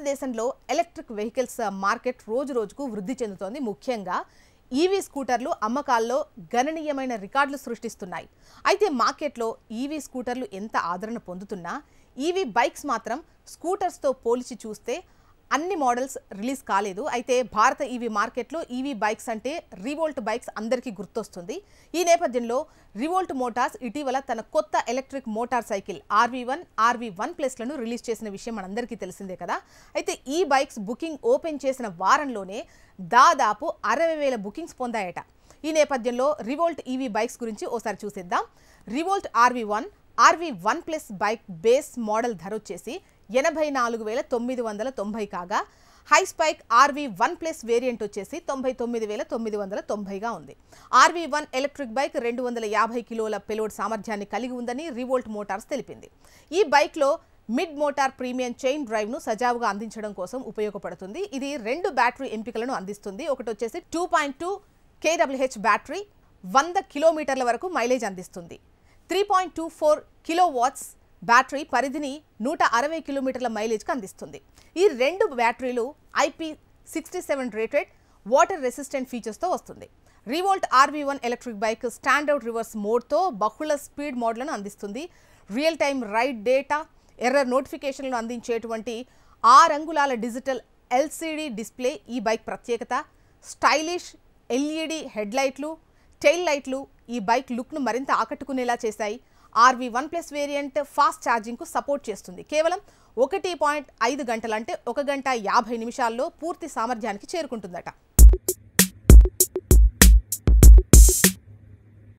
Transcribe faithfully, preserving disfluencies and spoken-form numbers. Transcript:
భారతదేశంలో electric vehicles market రోజు రోజుకు వృద్ధి చెందుతోంది. ముఖ్యంగా ఈవీ స్కూటర్లు అమ్మకాల్లో గణనీయమైన రికార్డులు సృష్టిస్తున్నాయి. అయితే మార్కెట్లో ఈవీ స్కూటర్లు ఎంత ఆదరణ పొందుతున్నా ఈవీ బైక్స్ మాత్రం స్కూటర్స్తో పోల్చి చూస్తే అన్ని మోడల్స్ రిలీజ్ కాలేదు. అయితే భారత ఈవీ మార్కెట్లో ఈవీ బైక్స్ అంటే రివోల్ట్ బైక్స్ అందరికీ గుర్తొస్తుంది. ఈ నేపథ్యంలో రివోల్ట్ మోటార్స్ ఇటీవల తన కొత్త electric motorcycle RV one RV one ప్లస్లను రిలీజ్ చేసిన విషయం మనందరికీ తెలిసిందే కదా. అయితే ఈ బైక్స్ బుకింగ్ ఓపెన్ చేసిన వారంలోనే దాదాపు అరవై వేల బుకింగ్స్ పొందాయట. ఈ నేపథ్యంలో రివోల్ట్ ఈవీ బైక్స్ గురించి ఓసారి చూసేద్దాం. Revolt RV one RV one plus bike base model ధర వచ్చేసి ఎనభై నాలుగు వేల తొమ్మిది వందల తొంభై కాగా high spec RV one plus variant వచ్చేసి తొంభై తొమ్మిది వేల తొమ్మిది వందల తొంభైగా ఉంది. ఆర్వీ వన్ ఎలక్ట్రిక్ బైక్ రెండు వందల యాభై కిలోల పెలోడ్ సామర్థ్యాన్ని కలిగి ఉందని రివోల్ట్ మోటార్స్ తెలిపింది. ఈ బైక్లో మిడ్ మోటార్ ప్రీమియం చైన్ డ్రైవ్ను సజావుగా అందించడం కోసం ఉపయోగపడుతుంది. ఇది రెండు బ్యాటరీ ఎంపికలను అందిస్తుంది. ఒకటి వచ్చేసి టూ పాయింట్ టూ కేడబ్ల్యూహెచ్ బ్యాటరీ వంద కిలోమీటర్ల వరకు మైలేజ్ అందిస్తుంది. Three point two four kilowatts battery పరిధిని నూట అరవై కిలోమీటర్ల మైలేజ్కి అందిస్తుంది. ఈ రెండు బ్యాటరీలు IP sixty seven rated water resistant ఫీచర్స్తో వస్తుంది. Revolt RV one electric bike standard reverse మోడ్తో బహుళ స్పీడ్ మోడ్లను అందిస్తుంది. Real time ride data, error నోటిఫికేషన్లను అందించేటువంటి ఆరు అంగుళాల డిజిటల్ ఎల్సీడీ డిస్ప్లే ఈ బైక్ ప్రత్యేకత. స్టైలిష్ ఎల్ఈడి హెడ్లైట్లు, టెయిల్ లైట్లు ఈ బైక్ లుక్ను మరింత ఆకట్టుకునేలా చేశాయి. RV one plus variant fast ఛార్జింగ్కు సపోర్ట్ చేస్తుంది. కేవలం ఒకటి పాయింట్ ఐదు గంటలు అంటే ఒక గంట యాభై నిమిషాల్లో పూర్తి సామర్థ్యానికి చేరుకుంటుందట.